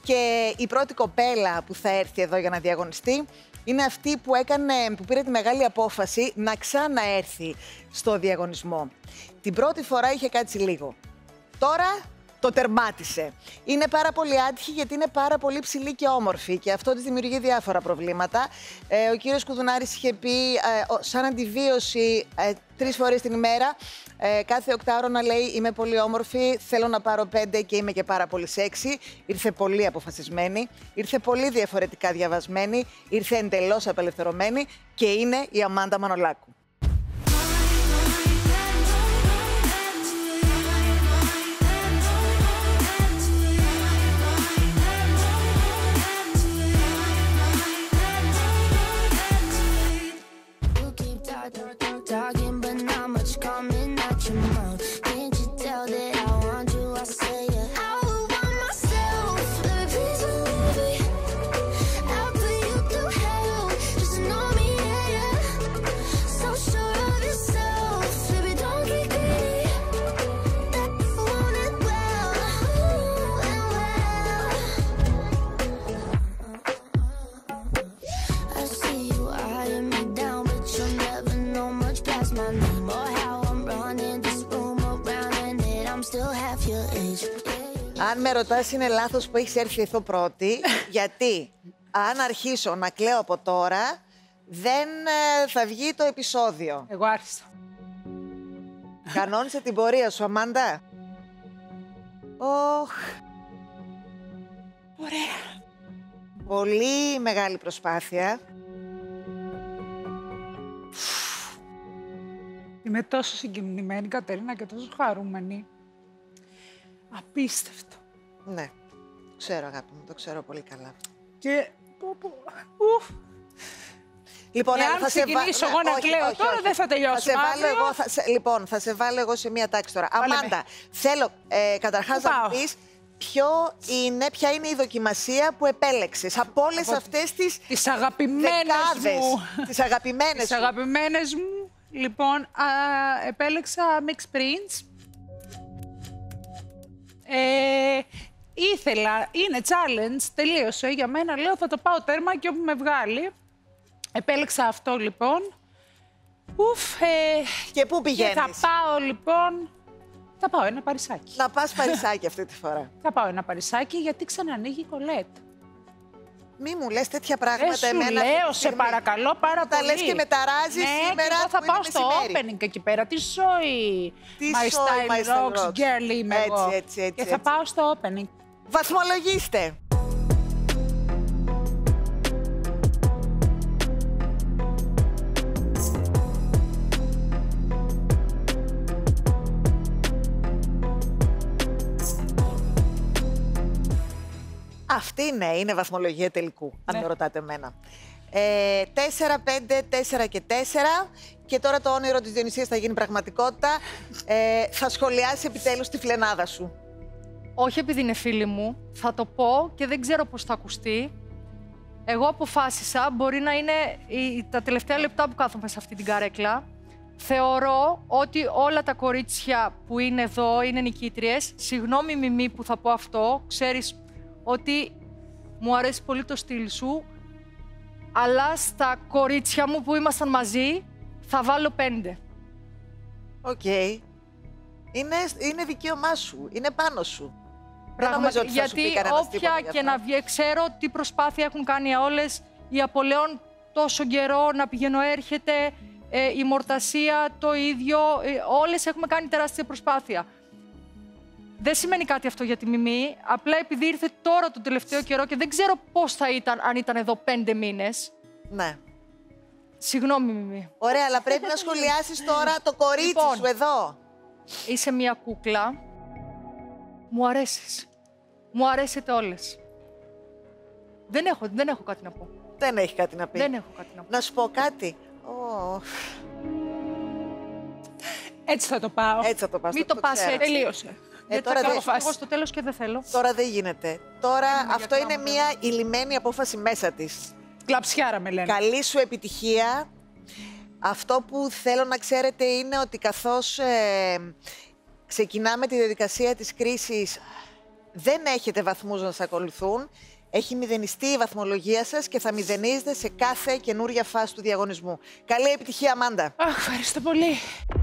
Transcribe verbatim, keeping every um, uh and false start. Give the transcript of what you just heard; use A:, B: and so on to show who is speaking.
A: Και η πρώτη κοπέλα που θα έρθει εδώ για να διαγωνιστεί είναι αυτή που, έκανε, που πήρε τη μεγάλη απόφαση να ξαναέρθει στο διαγωνισμό. Την πρώτη φορά είχε κάτσει λίγο. Τώρα το τερμάτισε. Είναι πάρα πολύ άτυχη γιατί είναι πάρα πολύ ψηλή και όμορφη και αυτό της δημιουργεί διάφορα προβλήματα. Ε, ο κύριος Κουδουνάρης είχε πει ε, σαν αντιβίωση ε, τρεις φορές την ημέρα, ε, κάθε οκτάωρο να λέει είμαι πολύ όμορφη, θέλω να πάρω πέντε και είμαι και πάρα πολύ σεξι. Ήρθε πολύ αποφασισμένη, ήρθε πολύ διαφορετικά διαβασμένη, ήρθε εντελώς απελευθερωμένη και είναι η Αμάντα Μανολάκου.
B: Talking, but not much coming out your mouth. Can't you tell that I want you? I say yeah. I would want myself. Baby, please believe me. I'll put you through hell. Just know me, yeah, yeah. So sure of yourself. Baby, don't get greedy. That you want it well, ooh, and well. I see you eyeing me down, but you'll never know much past my name or how I'm running this room around and that I'm still half your age.
A: Αν με ρωτάς, είναι λάθος που έχεις έρθει εδώ πρώτη, γιατί αν αρχίσω να κλαίω από τώρα, δεν ε, θα βγει το επεισόδιο.
C: Εγώ άρχισα.
A: Κανόνισε την πορεία σου, Αμάντα. Οχ.
C: Ωραία.
A: Πολύ μεγάλη προσπάθεια.
C: Είμαι τόσο συγκινημένη, Κατερίνα, και τόσο χαρούμενη. Απίστευτο.
A: Ναι, ξέρω αγάπη μου, το ξέρω πολύ καλά.
C: Και... Πω, πω. Ουφ.
A: Λοιπόν,
C: Εάν
A: θα σε
C: ξεκινήσω
A: βα...
C: εγώ να
A: όχι,
C: κλαίω
A: όχι,
C: τώρα,
A: όχι.
C: δεν θα τελειώσουμε
A: Θα σε βάλω
C: αύριο.
A: εγώ, θα σε... Λοιπόν, θα σε βάλω εγώ σε μία τάξη τώρα.
C: Βάλε
A: Αμάντα,
C: με.
A: θέλω ε, καταρχάς
C: Πού
A: να
C: πάω?
A: μου πεις ποιο είναι, ποια είναι η δοκιμασία που επέλεξες από όλες
C: Από
A: αυτές τις
C: Τις αγαπημένες
A: δεκάδες,
C: μου.
A: τις αγαπημένες
C: Τις
A: σου.
C: αγαπημένες μου. Λοιπόν, α, επέλεξα Mix Prints. Ε, ήθελα, είναι challenge, τελείωσε για μένα. Λέω θα το πάω τέρμα και όπου με βγάλει. Επέλεξα αυτό λοιπόν. Ουφ, ε,
A: Και πού πηγαίνεις?
C: και θα πάω λοιπόν, θα πάω ένα παρισάκι.
A: Να πας Παρισάκι αυτή τη φορά.
C: Θα πάω ένα παρισάκι γιατί ξανανοίγει η Κολέτ.
A: Μη μου λες τέτοια πράγματα
C: Δεν σου
A: εμένα. αυτή
C: λέω,
A: τη
C: σε
A: στιγμή.
C: παρακαλώ πάρα
A: Τα
C: πολύ.
A: λες και με ταράζεις
C: ναι,
A: σήμερα
C: και εγώ θα
A: που
C: πάω
A: είναι
C: στο
A: μεσημέρι.
C: opening εκεί πέρα. Τι σόι.
A: Τι
C: My
A: σόι,
C: style
A: My Style
C: rocks,
A: Rocks.
C: girl είμαι
A: Έτσι,
C: εγώ.
A: έτσι, έτσι,
C: Και θα
A: έτσι.
C: πάω στο opening.
A: Βαθμολογήστε. Αυτή ναι, είναι βαθμολογία τελικού, αν
C: Ναι.
A: με ρωτάτε εμένα. Ε, τέσσερα, πέντε, τέσσερα και τέσσερα. Και τώρα το όνειρο της Διονυσίας θα γίνει πραγματικότητα. Ε, θα σχολιάσει επιτέλους τη φλενάδα σου.
D: Όχι επειδή είναι φίλη μου, θα το πω και δεν ξέρω πώς θα ακουστεί. Εγώ αποφάσισα, μπορεί να είναι η, τα τελευταία λεπτά που κάθομαι σε αυτή την καρέκλα. Θεωρώ ότι όλα τα κορίτσια που είναι εδώ είναι νικήτριες. Συγγνώμη Μιμή που θα πω αυτό, ξέρεις ότι μου αρέσει πολύ το στυλ σου, αλλά στα κορίτσια μου που ήμασταν μαζί θα βάλω πέντε.
A: Οκ. Okay. Είναι, είναι δικαίωμά σου, είναι πάνω σου. Δεν
D: Πραγματι-
A: νομίζω ότι θα σου πει
D: Γιατί
A: κανένας
D: όποια
A: τίποτα γι'
D: και
A: αυτό.
D: να βγει, ξέρω τι προσπάθεια έχουν κάνει όλες. Η Απολεόν τόσο καιρό να πηγαίνω έρχεται, ε, η Μορτασία το ίδιο. Ε, όλες έχουμε κάνει τεράστια προσπάθεια. Δεν σημαίνει κάτι αυτό για τη Μιμή, απλά επειδή ήρθε τώρα τον τελευταίο καιρό και δεν ξέρω πώς θα ήταν αν ήταν εδώ πέντε μήνες.
A: Ναι.
D: Συγγνώμη Μιμή.
A: Ωραία, αλλά πρέπει να σχολιάσεις τώρα το κορίτσι
D: Λοιπόν.
A: σου εδώ.
D: Είσαι μια κούκλα. Μου αρέσεις. Μου αρέσετε όλες. Δεν έχω, δεν έχω κάτι να πω.
A: Δεν έχει κάτι να πει.
D: Δεν έχω κάτι να πω.
A: Να σου πω κάτι. Ω,
C: Έτσι θα το πάω.
A: έτσι θα το πας.
D: Μην το πας
A: ξέρω.
D: έτσι.
C: Τελείωσε.
A: Ε,
D: Δεν
A: τώρα
D: θα
A: δεν-
D: κάνω φάση. Εγώ στο τέλος και δεν θέλω.
A: Τώρα δεν γίνεται. Τώρα
D: Είμαι
A: αυτό
D: για
A: είναι
D: πράγμα,
A: μια ηλυμένη απόφαση μέσα της.
C: Κλαψιάρα με λένε.
A: Καλή σου επιτυχία. Αυτό που θέλω να ξέρετε είναι ότι καθώς ε, ξεκινάμε τη διαδικασία της κρίσης, Δεν έχετε βαθμούς να σας ακολουθούν. Έχει μηδενιστεί η βαθμολογία σας και θα μηδενίζετε σε κάθε καινούρια φάση του διαγωνισμού. Καλή επιτυχία, Αμάντα.
C: Αχ, ευχαριστώ πολύ.